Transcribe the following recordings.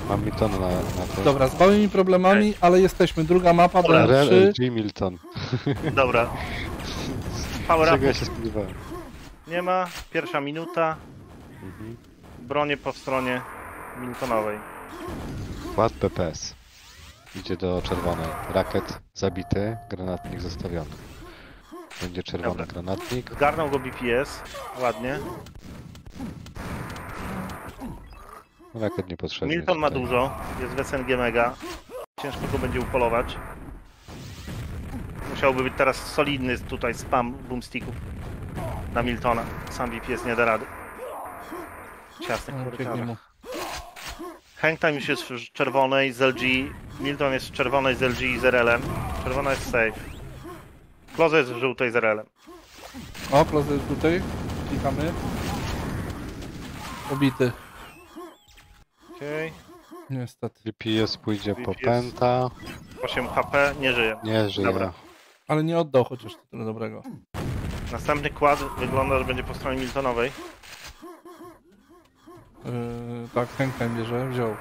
Mam Milton na to. Dobra, z małymi problemami, ale jesteśmy. Druga mapa, RL, D3. Milton. Dobra. Power Czego ja up się spodziewałem? nie ma. Pierwsza minuta. Bronie po stronie Miltonowej. Kład PPS. Idzie do czerwonej. Rakiet zabity, granatnik zostawiony. Będzie czerwony Dobra. granatnik. Zgarnął go BPS. Ładnie. Rakiet niepotrzebny. Milton ma tutaj. dużo. Jest w SNG mega. Ciężko go będzie upolować. Musiałby być teraz solidny tutaj spam boomsticków na Miltona. Sam BPS nie da rady. Ciasnych Pięknie korytarzach. mu. Hangtime już jest w czerwonej z LG. Milton jest w czerwonej z LG i z RL-em. Czerwona jest safe. Kloze jest w żółtej z RL-em. O, close jest tutaj. Klikamy. Obity. Okej. Niestety. GPS pójdzie po GPS. penta. 8 HP, nie żyje. Nie żyje. Dobra. Ale nie oddał chociaż tyle dobrego. Następny kład wygląda, że będzie po stronie Miltonowej. Tak, Hangtime bierze, wziął.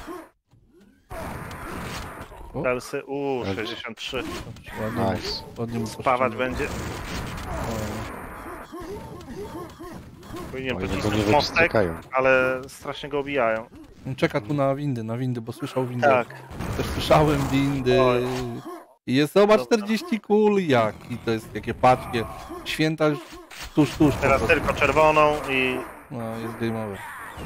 O. Telsy, 63. Ładnie, Nice. ładnie mu Spawać poszczędził. będzie. O. Powinien Oni go nie pocisnąć mostek, wyprztykają. ale strasznie go obijają. Czeka tu na windy, bo słyszał windy. Tak. Też słyszałem windy. Oj. I jest, zobacz, Dobra. 40 kul, jak? I to jest jakie paczkie. Święta już tuż po Teraz prostu. tylko czerwoną i... No, jest game over.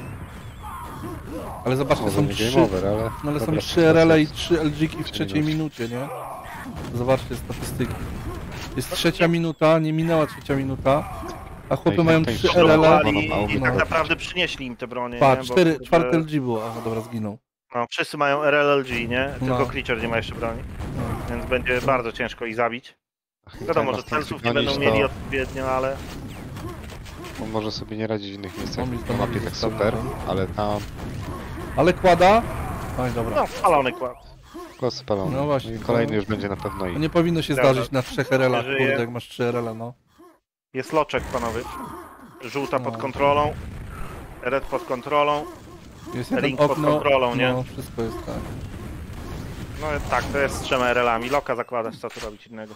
Ale zobaczcie, Może są nie 3, game over, ale... no ale są dobra, 3 RL i jest. 3 LG-ki w trzeciej minucie, nie? Zobaczcie statystyki. Jest trzecia minuta, nie minęła trzecia minuta, a chłopy Ej, mają tej 3 szkoły RL. mało I tak no. naprawdę przynieśli im te bronie, Pa, nie? Bo, 4 LG było, a dobra, zginął. no, wszyscy mają RLLG, nie? Tylko No. Creature nie ma jeszcze broni. No. Więc będzie bardzo ciężko ich zabić. Wiadomo, że celsów nie będą to mieli odpowiednio, ale... On może sobie nie radzić w innych miejscach. On mi to Na mapie mówi, tak zostawił super, tam. ale tam Ale kłada? Oj, dobra. No, spalony kład. tylko spalony. No właśnie, I kolejny to- już będzie na pewno To i... nie powinno się Dobra. zdarzyć na 3 RL-ach, Żyje. kurde, jak masz 3 RL, no. Jest loczek, panowie. Żółta pod No. kontrolą. Red pod kontrolą. Jest jeden Link pod okno, kontrolą, nie? no, wszystko jest tak. No tak, to jest z 3 RL-ami. Loka zakładasz, co tu robić innego.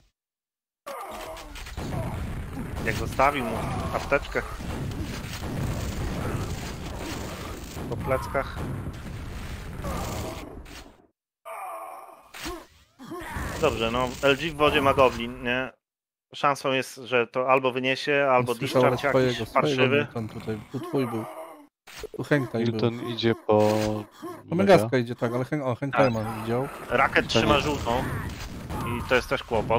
Jak zostawił mu apteczkę. Po pleckach. Dobrze, no LG w wodzie ma goblin, nie? Szansą jest, że to albo wyniesie, albo Słyszałem discharge jakiś farszywy. Milton tutaj, tu twój był. Tu Hangtime był. Milton idzie po... Omegaska idzie tak, ale Hangtime widział. Rakiet To trzyma nie- żółtą i to jest też kłopot.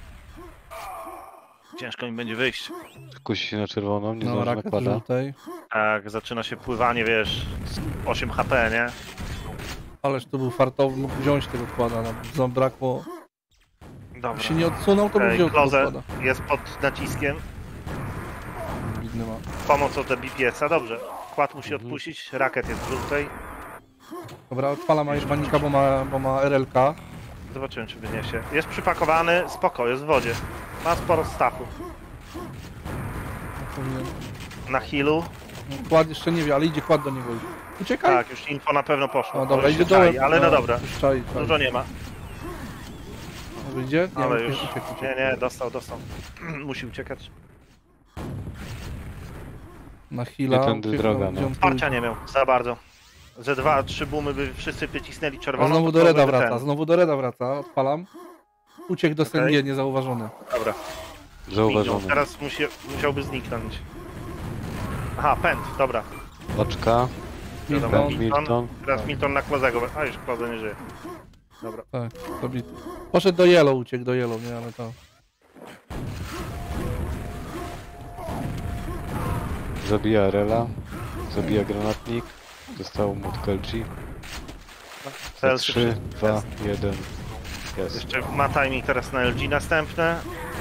Ciężko im będzie wyjść. Kusi się na czerwoną, nie No, zdąży rakiet nakłada. żółtej. Tak, zaczyna się pływanie, wiesz, z 8 HP, nie? Ależ to był fartowy, mógł wziąć tego kłada, no, brakło. Dobra. Się nie odsunął, to by Okej, wziął tego Kloze kłada. jest pod naciskiem. Widny ma. Pomoc od BPS-a, dobrze. Kład musi Mhm. odpuścić, rakiet jest w żółtej. Dobra, odpala Manika, bo ma RLK. Zobaczymy, czy wyniesie. Jest przypakowany, spoko, jest w wodzie. Ma sporo stafu. Powinien- Na healu. Kład jeszcze nie wie, ale idzie kład do niego. Uciekaj! Tak, już info na pewno poszło. O, dobra, Może idzie się czai, dołem. ale no dobra. Już czai. Dużo nie ma. Wyjdzie? Nie, Ale uciekł, już. uciekł. Nie, dostał. Musi uciekać. Na heala. Nie tędy uciekł, droga, no. gdzie on Wsparcia pójdzie. nie miał za bardzo. Ze 2-3 boomy by wszyscy wycisnęli A czerwoną. znowu to do Reda byłby wraca, ten. znowu do Reda wraca, odpalam. Uciekł do Okej. SNG, niezauważony. Dobra. Zauważony. Teraz musiałby zniknąć. Aha, pęd, dobra. Oczka. Wiadomo, Milton, Milton. Teraz Milton na Klozego. A już Kloze nie żyje. Dobra. tak, zabity. Poszedł do Yellow, uciekł do Yellow, nie, ale to... Zabija Rela. Zabija granatnik. Zostało mu tylko LG. Cel 3, 2, 1. Jest. Jeszcze ma timing teraz na LG następne.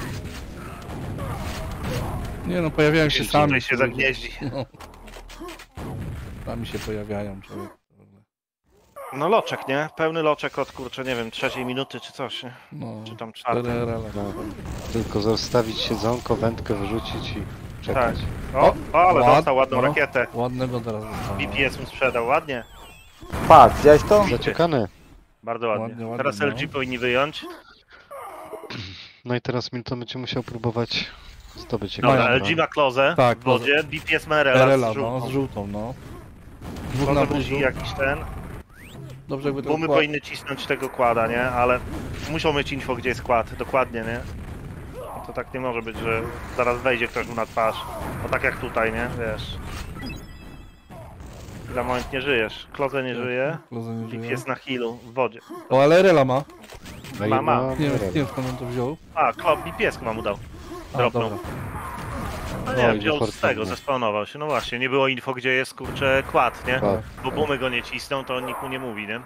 Nie no, pojawiają się Tutaj sami. się zagnieździ. No. Sami się pojawiają, człowiek. No loczek, nie? Pełny loczek od kurczę, nie wiem, 3 minuty czy coś, nie? No, Czy tam 4 4. RL. No. Tylko zostawić siedzonko, wędkę wyrzucić i Tak. czekać. O, ale Ład- dostał ładną no. rakietę. Ładnego teraz dostałem. BPS mu sprzedał, ładnie. Patrz, widziałeś to? Zaciekany. Bardzo ładnie. Ładnie, ładnie, Teraz no. LG powinni wyjąć. No i teraz Milton będzie musiał próbować zdobyć Dobra, jakiegoś LG ma klozę Tak, w wodzie, BPS ma RL RL-a, z no, żółtą. z żółtą, no. Dwóch na Klozę musi buzu. jakiś ten. Dobrze jakby to Bumy układ- powinny cisnąć tego kłada, nie? Ale muszą mieć info, gdzie jest kład, dokładnie, nie? No to tak nie może być, że zaraz wejdzie ktoś mu na twarz. No tak jak tutaj, nie? Wiesz. Za moment nie żyjesz. Kloze nie żyje. Kloze nie Bip żyje. jest na healu, w wodzie. O, ale RL-a ma. No i Ma. Nie wiem skąd on to wziął. A, Bip mu dał. A, Dropnął. dobra. No O, nie, idzie wziął z fortuna. tego, zespawnował się. No właśnie, nie było info, gdzie jest, kurczę, kład, nie? Tak. Bo bumy go nie cisną, to nikt mu nie mówi, nie?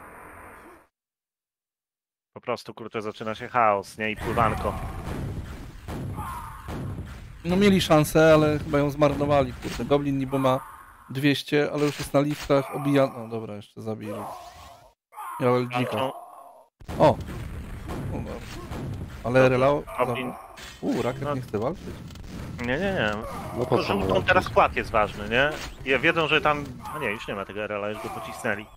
Po prostu, kurczę, zaczyna się chaos, nie? I pływanko. No mieli szansę, ale chyba ją zmarnowali, kurde. Goblin niby ma 200, ale już jest na liftach, obija... No dobra, jeszcze zabili. Miał LG-ka. Walczą. O! No dobra. Ale RL-a... Goblin. Rakiet No. nie chce walczyć. Nie. No po To co mu żółtą walczyć? teraz kład jest ważny, nie? I wiedzą, że tam... No nie, już nie ma tego RL-a, już go pocisnęli.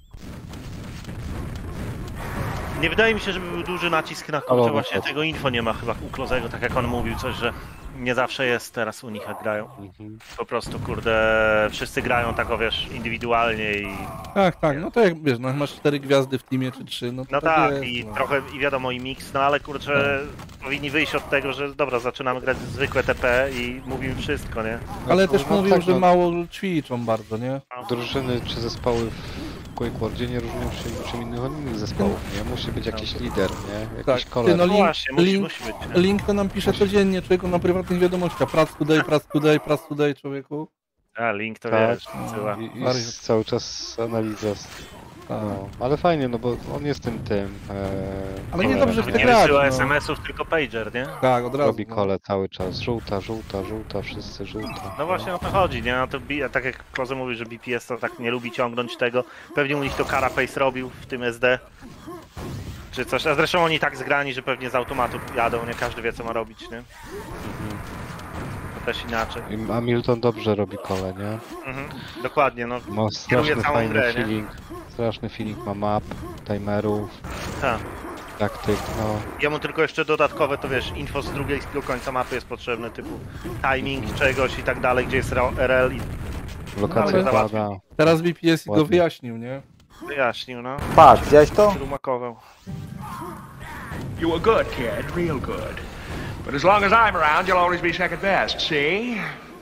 Nie wydaje mi się, żeby był duży nacisk na kurczę, Ale właśnie no to- tego info nie ma chyba u Klozego, tak jak on mówił coś, że nie zawsze jest teraz u nich jak grają. Mhm. Po prostu, kurde, wszyscy grają tak, o wiesz, indywidualnie i... Tak, no to jak wiesz, no jak masz 4 gwiazdy w teamie czy 3, no to No tak tak, jest, i no. trochę, i wiadomo, i mix, no ale kurczę, powinni wyjść od tego, że dobra, zaczynamy grać zwykłe TP i mówimy wszystko, nie? Ale No, też no mówił, tak, że no. mało ćwiczą bardzo, nie? Drużyny czy zespoły w Quake Worldzie nie różnią się niczym innych zespołów, nie? Musi być jakiś lider, nie? Jakiś Tak. koler. Ty, no, No Link- właśnie, Link- musi być, nie? Link to nam pisze codziennie, człowieku, na prywatnych wiadomościach. Prac today, człowieku. A, Link to Tak. wiesz, syła. I Mariusz. cały czas analiza. Tak. No, ale fajnie, no bo on jest tym. Ale nie kolerem, dobrze chce Nie grać, wysyła no. SMS-ów, tylko pager, nie? Tak, od razu. Robi no. kole cały czas. Żółta, wszyscy żółta. No właśnie o to chodzi, nie? No to tak jak Koze mówi, że BPS to tak nie lubi ciągnąć tego. Pewnie u nich to Carapace robił w tym SD. Czy coś, a zresztą oni tak zgrani, że pewnie z automatu jadą, nie każdy wie co ma robić, nie? To też inaczej. A Milton dobrze robi kole, nie? Mhm, dokładnie, no. Ma straszny całą fajny grę, nie? feeling. Straszny feeling ma map, timerów, Tak. taktyk, no. Jemu tylko jeszcze dodatkowe, to wiesz, info z drugiego końca mapy jest potrzebne, typu timing czegoś i tak dalej, gdzie jest RL i Lokacja ale pada. Teraz BPS go Ładnie. wyjaśnił, nie? wyjaśnił, no. Patrz, widziałeś to? Śrumakował. You were good, kid, real good. But as long as I'm around, you'll always be second best, see?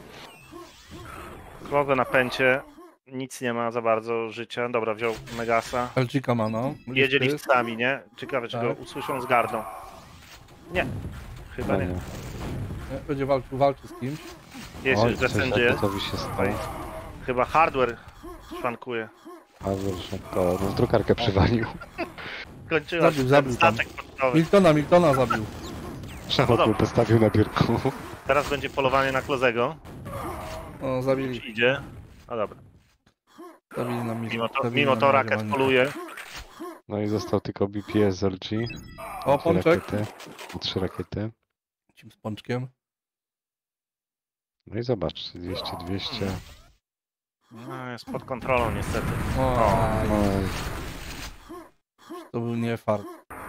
Klowę na pęcie, nic nie ma za bardzo życia. Dobra, wziął Megasa. LG ma, no. Jedzie Listy. liftami, nie? Ciekawe, czy Tak. go usłyszą z gardą. Nie. Chyba nie. Nie, będzie walczył z kimś. Jest już descenduje. gotowi się stało. Chyba hardware szwankuje. A zresztą, no drukarkę przywalił. Kończyła się Zabił ten tam. statek portowy. Miltona zabił. Szamokul postawił na biurku. Teraz będzie polowanie na Klozego. O, zabili. Idzie. No dobra. Zabili na Mimo to rakiet poluje. No i został tylko BPS z LG. O, pączek. 3 rakiety. Cim z pączkiem. No i zobacz, 200. No, jest pod kontrolą niestety. O, aj, Oj, to był nie fart.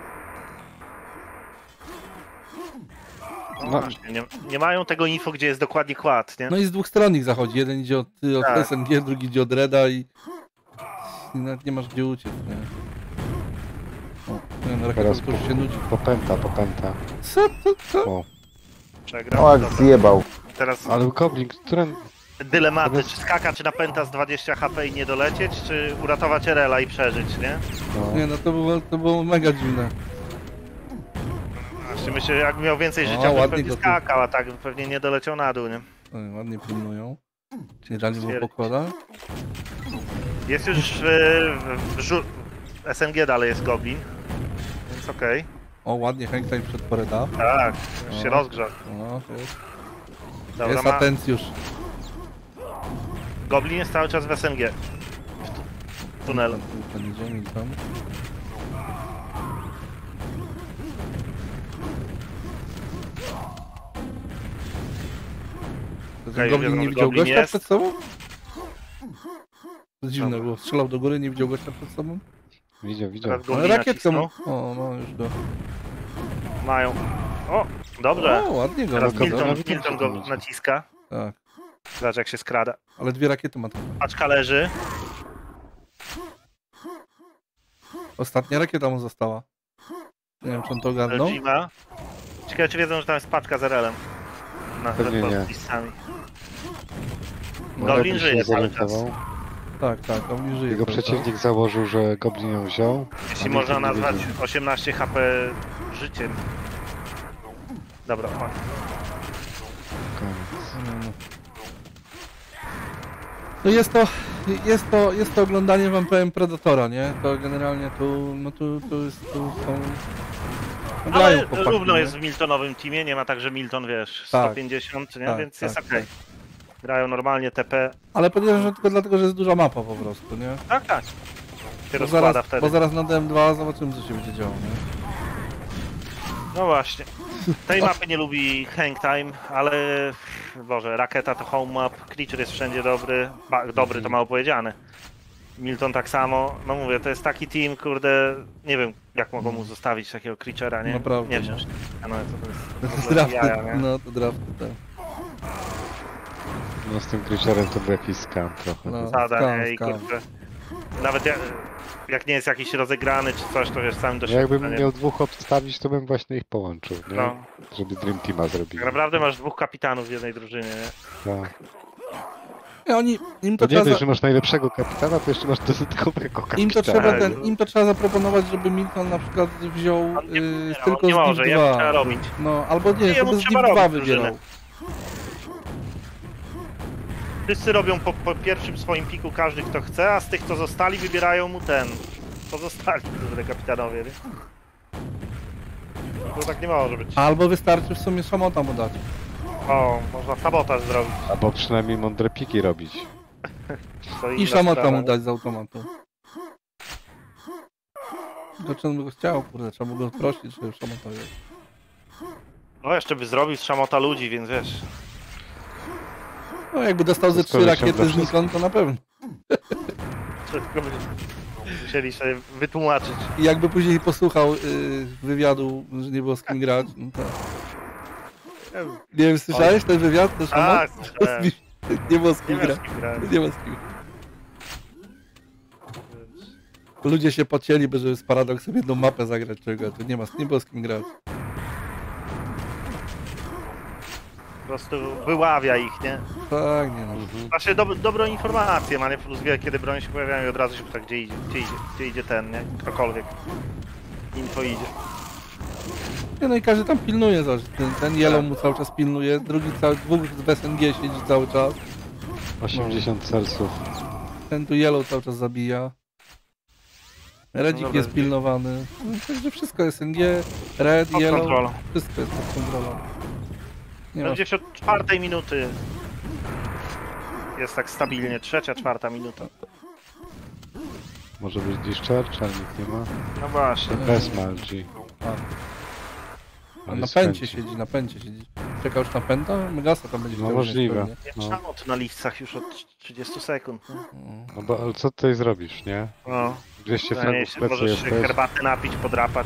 No. Właśnie, nie mają tego info, gdzie jest dokładnie kład, nie? No i z dwóch stron ich zachodzi. Jeden idzie od Tak. SNG, drugi idzie od Reda i nawet nie masz gdzie uciec, nie? O, nie no, Teraz rakieta już się nudzi. popęta. Co? O. Przegrał. O, jak Dobra. zjebał. Teraz Ale Goblin, który... dylematy, czy skakać czy na pęta z 20 HP i nie dolecieć, czy uratować RL-a i przeżyć, nie? No, Nie no, to było mega dziwne. Właśnie myślę, że jakby miał więcej O, życia, to ładnie pewnie go tu- skakał, a tak pewnie nie doleciał na dół, nie? Oj, ładnie pilnują. Czyli Rani mu Stwierdzić. pokłada. Jest już w SNG dalej jest Goblin, więc okej. O, ładnie hangtime przed Poreda. Tak, już się O. rozgrzał. No, jest. Dobra, Jest ma... atencjusz. Goblin jest cały czas w SNG. W tunelu. Ten idzie, Milton. To ten Okej, Goblin wiadomo, nie że widział Goblin gościa jest. przed sobą? To dziwne Dobra. było. Strzelał do góry, nie widział gościa przed sobą. Widział. Teraz go Ale rakietką... nacisnął. O, no już go. Mają. O, dobrze. O, ładnie go. Teraz dobra, Milton go naciska. Tak. Zobacz jak się skrada. Ale 2 rakiety ma tam. Paczka leży. Ostatnia rakieta mu została. Nie wiem, czy on to ogarnął. Jima. Ciekawe czy wiedzą, że tam jest paczka z RL-em. Pewnie nie. Podpisami. Może Goblin byś żyje nie cały czas. zorientował. Tak, on nie żyje. Jego cały czas. przeciwnik założył, że Goblin ją wziął. Jeśli a można Milton nie nazwać wiedział. 18 HP życiem. Dobra, o. Koniec. No jest to oglądanie, wam powiem, Predatora, nie? To generalnie tu są... No, grają Ale chłopaki, równo nie? jest w Miltonowym teamie, nie ma tak, że Milton, wiesz, Tak. 150, nie? Tak, Więc tak, jest okej. Grają normalnie TP. Ale podejrzewam, że tylko dlatego, że jest duża mapa po prostu, nie? Tak, tak. Się Bo rozkłada zaraz, wtedy. bo zaraz na DM2 zobaczymy, co się będzie działo, nie? No właśnie. Tej mapy nie lubi Hangtime, ale... Boże, Rakieta to home map, Creature jest wszędzie dobry. Dobry to mało powiedziane. Milton tak samo. No mówię, to jest taki team, kurde... Nie wiem, jak mogą mu zostawić takiego Creature'a, nie? Naprawdę, Nie no. wziąć. No, to jest w To ogóle drafty, jaja, nie? no to drafty, tak. No z tym Creaturem to był jakiś skam trochę. No. Zasada, nie? I Skam. kurde... Nawet jak nie jest jakiś rozegrany czy coś, to wiesz, samym Ja jakbym doświadczeniem. miał 2 obstawić, to bym właśnie ich połączył, nie? No. Żeby Dream Teama zrobili. Tak naprawdę masz 2 kapitanów w jednej drużynie, nie? Tak. Nie, im To to nie trzeba... dość, że masz najlepszego kapitana, to jeszcze masz dodatkowego kapitana. Im to trzeba zaproponować, żeby Milton na przykład wziął On nie wybierał, tylko on nie z może, DIP jemu 2. trzeba robić. No, albo nie, Nie, jemu żeby z DIP trzeba 2 robić wybierał. drużynę. Wszyscy robią po pierwszym swoim piku każdy kto chce, a z tych kto zostali wybierają mu ten. Pozostali kurde kapitanowie, nie? To tak nie może być. Albo wystarczy w sumie szamota mu dać. O, można sabotaż zrobić. Albo przynajmniej mądre piki robić. To I inna szamota sprawa, mu nie? dać z automatu. Dlaczego by go chciał, kurde, trzeba by go prosić, żeby szamota wziął. No jeszcze by zrobił z szamota ludzi, więc wiesz. No jakby dostał ze 3 Skoro się rakiety uda znikąd, to na pewno. Wszystko by musieli sobie wytłumaczyć. I jakby później posłuchał wywiadu, że nie było z kim grać, no to... Nie wiem, słyszałeś ten wywiad? Ten Tak, szamot? słyszałem. Nie było z Nie kim wiem, grać. z kim grać. Nie ma z kim. Ludzie się pocieli, żeby z Paradoksem jedną mapę zagrać, czego to nie było z kim grać. Po prostu wyławia ich, nie? Tak, nie no. Znaczy dobrą informację ma, nie? Plus wie, kiedy broń się pojawiają i od razu się pyta, gdzie idzie ten, nie? Ktokolwiek. Info idzie. Nie no i każdy tam pilnuje, zobacz, ten Yellow mu cały czas pilnuje, dwóch z SNG siedzi cały czas, 80 celsów. ten tu Yellow cały czas zabija. Redzik dobra, jest pilnowany, no, także wszystko SNG, Red, Pod Yellow, kontrolą. wszystko jest pod kontrolą. Nie ma. Gdzieś od 4 minuty jest tak stabilnie, 3-4 minuta. Może być Discharge, ale nikt nie ma. No właśnie. Bez Malgi. A na pęcie siedzi, na pęcie siedzi. Czekał już na pęta? Megasa tam będzie No chciał możliwe. wziąć Nie No. szamot na listach już od 30 sekund. Nie? pewnie. No bo ale co tutaj zrobisz, nie? No, 200 nie, fragów w plecy możesz się jesteś, herbaty napić, podrapać.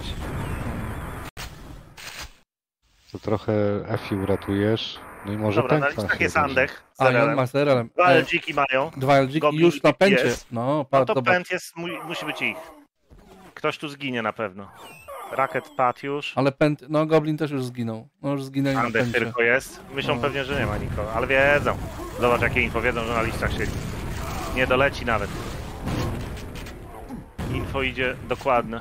to trochę Efi uratujesz. No i może Dobra, na pęka listach się jest zdarzy. Andech z A, i on RL-em. ma z RL-em. 2 LG-ki mają. 2 LG i Goblin już na i pęcie. pies. No, No patrz, to zobacz. pęd jest, musi być ich. Ktoś tu zginie na pewno. Rakiet padł już. Ale pęd, no Goblin też już zginął. No już zginęli na Andech pęcie. tylko jest. Myślą No. pewnie, że nie ma nikogo, ale wiedzą. Zobacz jakie info wiedzą, że na listach siedzi. Nie doleci nawet. Info idzie dokładne.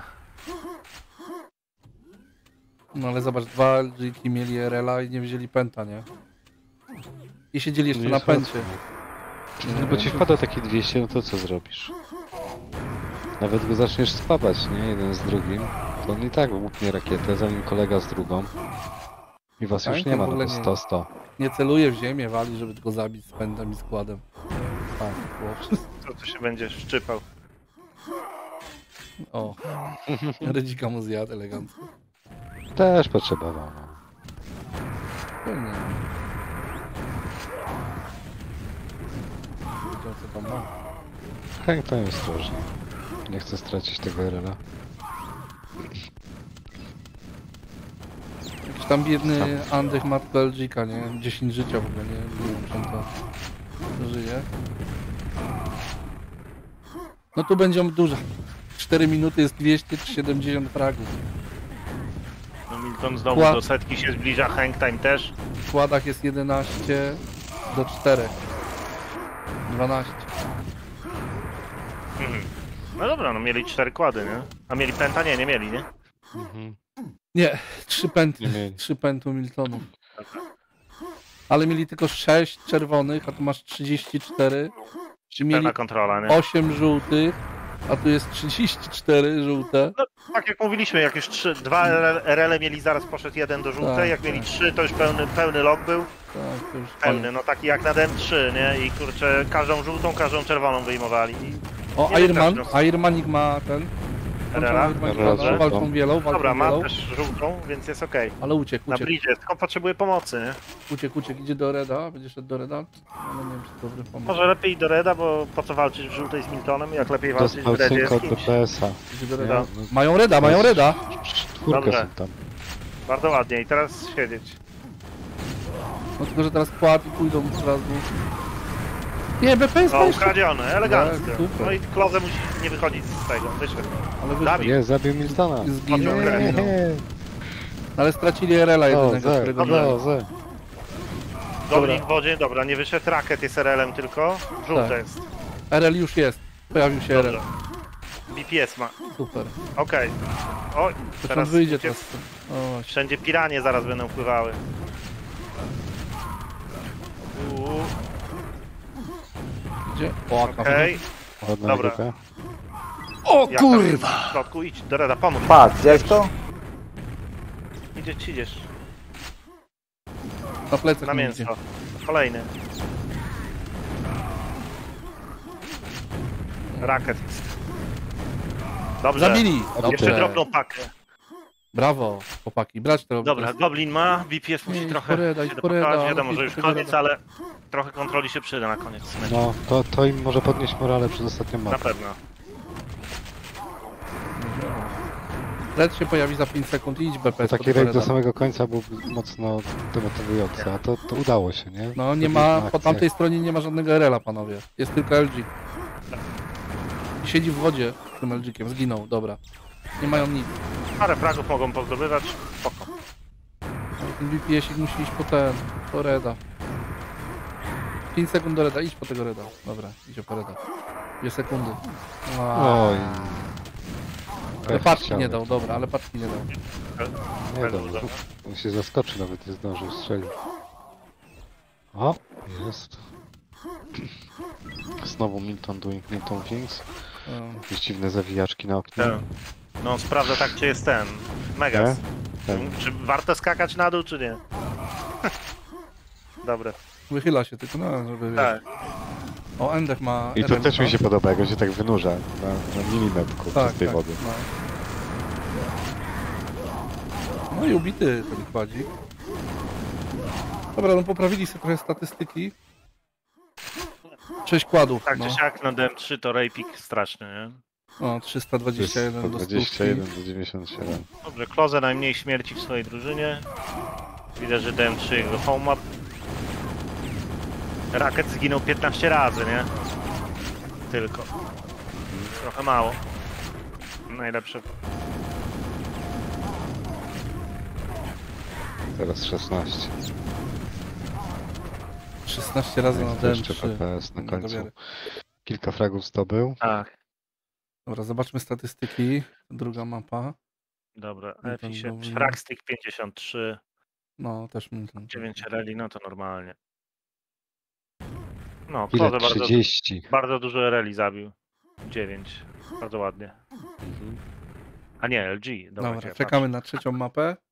No ale zobacz, 2 LG mieli RL-a i nie wzięli pęta, nie? I siedzieli jeszcze Nie na jest pęcie. No bo ci wpada takie 200, no to co zrobisz? Nawet go zaczniesz spabać, nie? Jeden z drugim. To on i tak wybuchnie rakietę, zanim kolega z drugą. I was Tak, już to nie w ma, no ogóle to nie. 100-100. Nie celuje w ziemię, wali, żeby go zabić z pędem i składem. Tak, było wszystko. Co tu się będzie szczypał? O. Redzika mu zjadł elegancko. Też potrzebował, no. Pewnie. Wiedział co tam ma. Tak, to jest ostrożnie. Nie chcę stracić tego RL-a. Jakiś tam biedny Andek ma Belgika, nie? 10 życia w ogóle, nie wiem, czy on to żyje. No tu będzie dużo. 4 minuty jest 270 fragów. No Milton znowu Kła- do setki się zbliża, hangtime też. W składach jest 11 do 4. 12. Mhm. No dobra, no mieli 4 kłady, nie? A mieli penta? Nie, nie mieli, nie? Mhm. Nie, 3 pęty. Nie mieli. 3 pętu Miltonów. Ale mieli tylko 6 czerwonych, a tu masz 34. Czy mieli Pełna kontrola, nie? 8 żółtych, a tu jest 34 żółte. Tak jak mówiliśmy, jak już 2 RL mieli, zaraz poszedł jeden do żółtej, Tak, jak mieli tak. 3, to już pełny log był. Tak, to już Pełny, no taki jak na DM3, nie? I kurczę, każdą żółtą, każdą czerwoną wyjmowali. I O, nie Ironman. wystarczy. Ironmanik ma ten. Rela? Rela, Walczą wielą, Dobra, ma wielą. też żółtą, więc jest okej. Ale uciekł, Na uciekł, blidzie, tylko potrzebuje pomocy, nie? uciekł, idzie do Reda, będzie szedł do Reda. Ale nie wiem, czy to dobry pomysł. Może lepiej do Reda, bo po co walczyć w żółtej z Miltonem, jak lepiej walczyć Dostał w Redzie synka z od kimś. DPS-a. Idzie do Nie, Reda. no, Mają Reda, mają Reda! czwórkę Dobrze. są tam. Bardzo ładnie i teraz siedzieć. No tylko, że teraz kład i pójdą od razu. Nie, BP jest No, jeszcze. ukradziony, elegancko. Tak, super. No i Kloze musi nie wychodzić z tego, wyszedł. Ale wy... Zabił. Nie, zabił Miltona. Zginął, Nie. zginął. Ale stracili RL-a jedynego, Ze, którego mieli. ze. Goblin w wodzie, dobra, nie wyszedł, Rakiet jest RL-em tylko, żółte Tak. jest. RL już jest. Pojawił się RL. Dobrze. BPS ma, Super. okej. Oj, To teraz wyjdzie uciec. teraz. O, właśnie. Wszędzie piranie zaraz będą pływały. Gdzie? O, okno. Okej. Ładna Dobra. grupę. O Jak tam jest w środku? Idź do Reda, pomóż. Patrz, widziałeś to? Idziesz. Na plecach Na mi mięso. idzie. Kolejny. Rakiet jest. Dobrze. Zabili! Jeszcze Dobrze. drobną pakę. Brawo, chłopaki. Brać to. Dobra, Goblin ma, BPS musi Nie, idź trochę po Reda, się idź po Reda, dopakować. ale Wiadomo, idź że po już tego koniec, Reda. ale trochę kontroli się przyda na koniec meczu. No, to im może podnieść morale przez ostatnią Na mapę. pewno. Red się pojawi za 5 sekund i idź BP. Taki raid do samego końca był mocno demotywujący, a to udało się, nie? No nie To ma, piękna po akcja. tamtej stronie nie ma żadnego RL-a, panowie. Jest tylko LG. I siedzi w wodzie z tym LG-kiem, zginął, dobra. Nie mają nic. Parę fragów mogą pozdobywać. Spoko. Ale ten VPS-ik musi iść po Reda. 5 sekund do Reda, idź po tego Reda. Dobra, idzie po Reda. 2 sekundy. Oj. Ale paczki nie dał, dobra, ale paczki nie dał. Nie dał. On się zaskoczy, nawet nie zdążył strzelić. O, jest. Znowu Milton doing Milton Things. Jakieś dziwne zawijaczki na oknie. Tak. No sprawdza tak, czy jest ten. Megas. Ten. Czy warto skakać na dół, czy nie? Dobre. Wychyla się tylko, no, żeby Tak. wiesz. O, Endek ma I to RMK. też mi się podoba, jak on się tak wynurza na milimetrku Tak, przez tej tak, wody. no. No i ubity ten kładzik. Dobra, no poprawili sobie trochę statystyki. 6 kładów, Tak no. czy siak na DM3 to rejpik straszny, nie? O, 321 do 21 100. do 97. Dobrze, Kloze najmniej śmierci w swojej drużynie. Widać, że DM3 jego home map. Rakiet zginął 15 razy, nie? Tylko. Trochę mało. Najlepsze. Teraz 16. 16 razy na Jeszcze DM3. PPS na Nie końcu. dobiorę. Kilka fragów zdobył. Tak. Dobra, zobaczmy statystyki. Druga mapa. Dobra, No to Efi się. dobrze. Fragstick 53, No, też mi ten. 9 reli, no to normalnie. No, Ile? Kloze bardzo, 30. bardzo dużo reli zabił. 9. Bardzo ładnie. A nie, LG. Dobra, Dobra, ja czekamy na trzecią mapę.